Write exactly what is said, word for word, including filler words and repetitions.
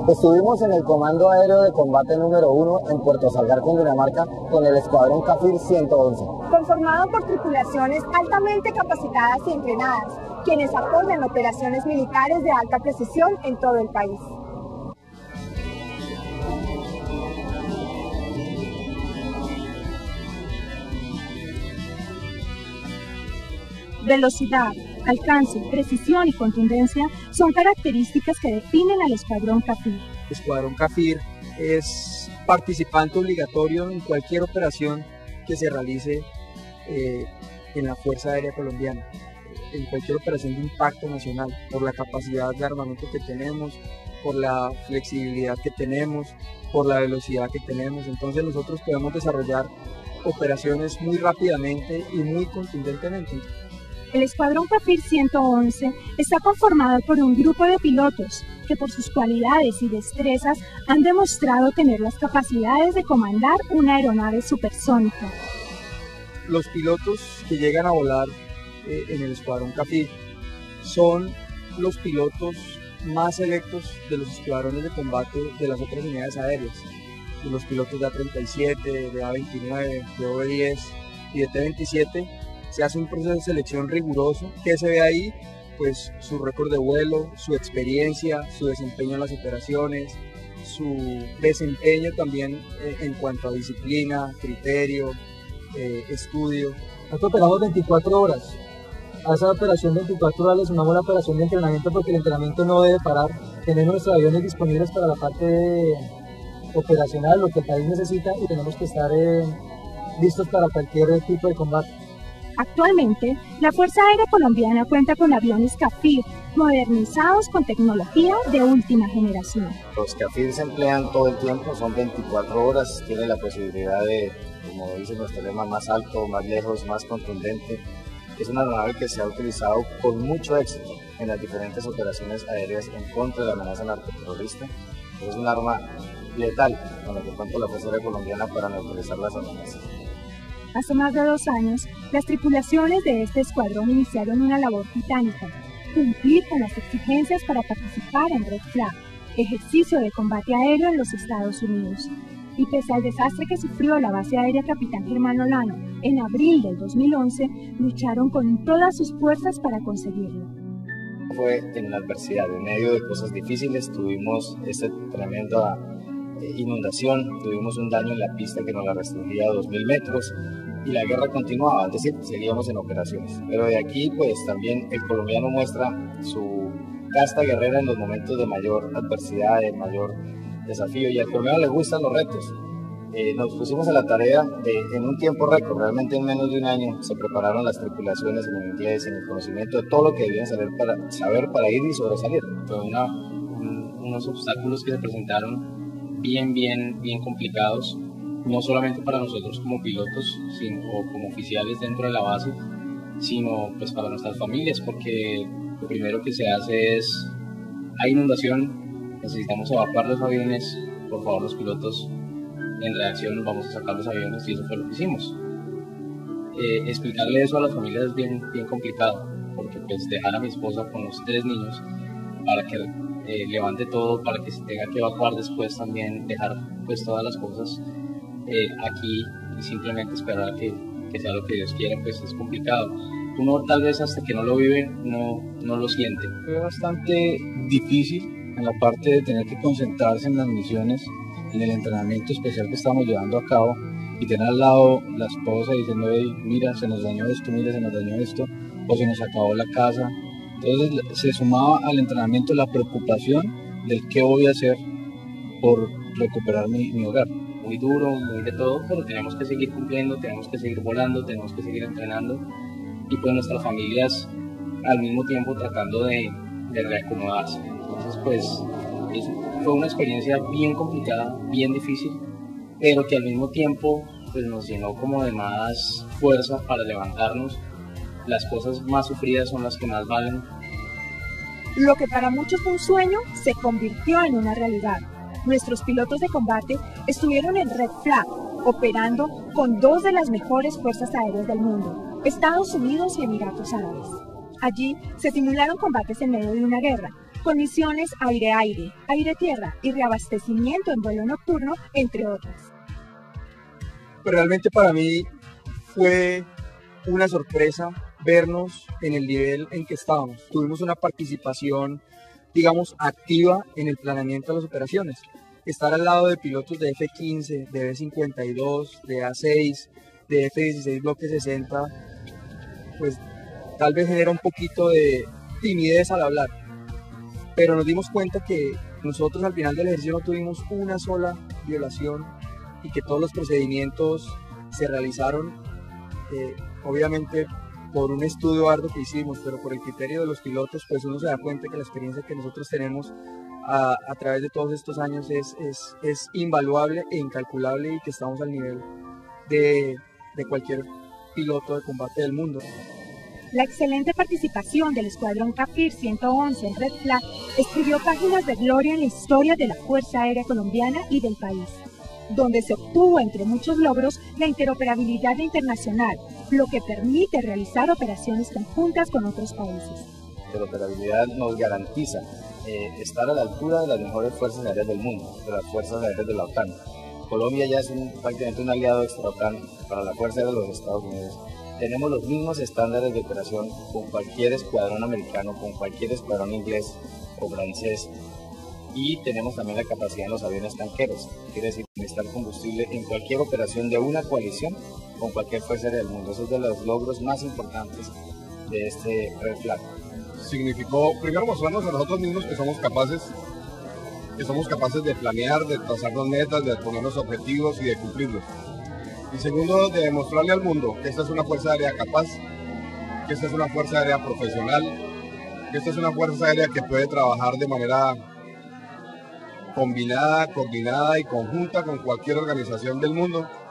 Estuvimos en el Comando Aéreo de Combate número uno en Puerto Salgar, Cundinamarca, con el Escuadrón CAFIR ciento once. Conformado por tripulaciones altamente capacitadas y entrenadas, quienes apoyan operaciones militares de alta precisión en todo el país. Velocidad, alcance, precisión y contundencia son características que definen al Escuadrón CAFIR. El Escuadrón CAFIR es participante obligatorio en cualquier operación que se realice eh, en la Fuerza Aérea Colombiana, en cualquier operación de impacto nacional, por la capacidad de armamento que tenemos, por la flexibilidad que tenemos, por la velocidad que tenemos. Entonces nosotros podemos desarrollar operaciones muy rápidamente y muy contundentemente. El Escuadrón CAFIR ciento once está conformado por un grupo de pilotos que por sus cualidades y destrezas han demostrado tener las capacidades de comandar una aeronave supersónica. Los pilotos que llegan a volar eh, en el Escuadrón CAFIR son los pilotos más selectos de los escuadrones de combate de las otras unidades aéreas, de los pilotos de A treinta y siete, de A veintinueve, de O diez y de T veintisiete. Se hace un proceso de selección riguroso. ¿Qué se ve ahí? Pues su récord de vuelo, su experiencia, su desempeño en las operaciones, su desempeño también eh, en cuanto a disciplina, criterio, eh, estudio. Nosotros operamos veinticuatro horas. A esa operación veinticuatro horas le sumamos la operación de entrenamiento, porque el entrenamiento no debe parar. Tener nuestros aviones disponibles para la parte operacional, lo que el país necesita, y tenemos que estar eh, listos para cualquier tipo de combate. Actualmente, la Fuerza Aérea Colombiana cuenta con aviones CAFIR modernizados con tecnología de última generación. Los CAFIR se emplean todo el tiempo, son veinticuatro horas, tiene la posibilidad de, como dice nuestro lema, más alto, más lejos, más contundente. Es una aeronave que se ha utilizado con mucho éxito en las diferentes operaciones aéreas en contra de la amenaza narcoterrorista. Es un arma letal con la que cuenta la Fuerza Aérea Colombiana para neutralizar las amenazas. Hace más de dos años, las tripulaciones de este escuadrón iniciaron una labor titánica: cumplir con las exigencias para participar en Red Flag, ejercicio de combate aéreo en los Estados Unidos. Y pese al desastre que sufrió la base aérea Capitán Germán Olano en abril del dos mil once, lucharon con todas sus fuerzas para conseguirlo. Fue en la adversidad, en medio de cosas difíciles, tuvimos esta tremenda inundación, tuvimos un daño en la pista que nos la restringía a dos mil metros, y la guerra continuaba, es decir, seguíamos en operaciones. Pero de aquí, pues también el colombiano muestra su casta guerrera en los momentos de mayor adversidad, de mayor desafío, y al colombiano le gustan los retos. Eh, nos pusimos a la tarea de, en un tiempo récord, realmente en menos de un año, se prepararon las tripulaciones en el inglés, en el conocimiento de todo lo que debían saber para, saber para ir y sobresalir. Fue una, un, unos obstáculos que se presentaron bien, bien, bien complicados, no solamente para nosotros como pilotos sino, o como oficiales dentro de la base, sino pues para nuestras familias, porque lo primero que se hace es, hay inundación, necesitamos evacuar los aviones, por favor los pilotos en reacción vamos a sacar los aviones, y eso fue lo que hicimos. Eh, explicarle eso a las familias es bien, bien complicado, porque pues dejar a mi esposa con los tres niños para que eh, levante todo, para que se tenga que evacuar después también, dejar pues todas las cosas eh, aquí y simplemente esperar que, que sea lo que Dios quiere, pues es complicado. Uno tal vez hasta que no lo vive no, no lo siente. Fue bastante difícil en la parte de tener que concentrarse en las misiones, en el entrenamiento especial que estamos llevando a cabo, y tener al lado la esposa diciendo, hey, mira, se nos dañó esto, mira, se nos dañó esto, o se nos acabó la casa. Entonces se sumaba al entrenamiento la preocupación del qué voy a hacer por recuperar mi, mi hogar. Muy duro, muy de todo, pero tenemos que seguir cumpliendo, tenemos que seguir volando, tenemos que seguir entrenando, y pues nuestras familias al mismo tiempo tratando de, de reacomodarse. Entonces pues es, fue una experiencia bien complicada, bien difícil, pero que al mismo tiempo pues, nos llenó como de más fuerza para levantarnos. Las cosas más sufridas son las que más valen. Lo que para muchos fue un sueño se convirtió en una realidad. Nuestros pilotos de combate estuvieron en Red Flag, operando con dos de las mejores fuerzas aéreas del mundo, Estados Unidos y Emiratos Árabes. Allí se simularon combates en medio de una guerra, con misiones aire-aire, aire-tierra y reabastecimiento en vuelo nocturno, entre otras. Pero realmente para mí fue una sorpresa vernos en el nivel en que estábamos. Tuvimos una participación, digamos, activa en el planeamiento de las operaciones. Estar al lado de pilotos de F quince, de B cincuenta y dos, de A seis, de F dieciséis Bloque sesenta, pues tal vez genera un poquito de timidez al hablar. Pero nos dimos cuenta que nosotros al final del ejercicio no tuvimos una sola violación y que todos los procedimientos se realizaron, eh, obviamente por un estudio arduo que hicimos, pero por el criterio de los pilotos, pues uno se da cuenta que la experiencia que nosotros tenemos a, a través de todos estos años es, es, es invaluable e incalculable y que estamos al nivel de, de cualquier piloto de combate del mundo. La excelente participación del Escuadrón CAFIR ciento once en Red Flag escribió páginas de gloria en la historia de la Fuerza Aérea Colombiana y del país, donde se obtuvo, entre muchos logros, la interoperabilidad internacional, lo que permite realizar operaciones conjuntas con otros países. La interoperabilidad nos garantiza eh, estar a la altura de las mejores fuerzas aéreas del mundo, de las fuerzas aéreas de la OTAN. Colombia ya es un, prácticamente un aliado extra-OTAN para la Fuerza Aérea de los Estados Unidos. Tenemos los mismos estándares de operación con cualquier escuadrón americano, con cualquier escuadrón inglés o francés. Y tenemos también la capacidad en los aviones tanqueros, quiere decir suministrar combustible en cualquier operación de una coalición con cualquier fuerza aérea del mundo. Eso es de los logros más importantes de este Red Flag. Significó primero mostrarnos a nosotros mismos que somos capaces, que somos capaces de planear, de trazarnos metas, de ponernos objetivos y de cumplirlos. Y segundo, de demostrarle al mundo que esta es una fuerza aérea capaz, que esta es una fuerza aérea profesional, que esta es una fuerza aérea que puede trabajar de manera combinada, coordinada y conjunta con cualquier organización del mundo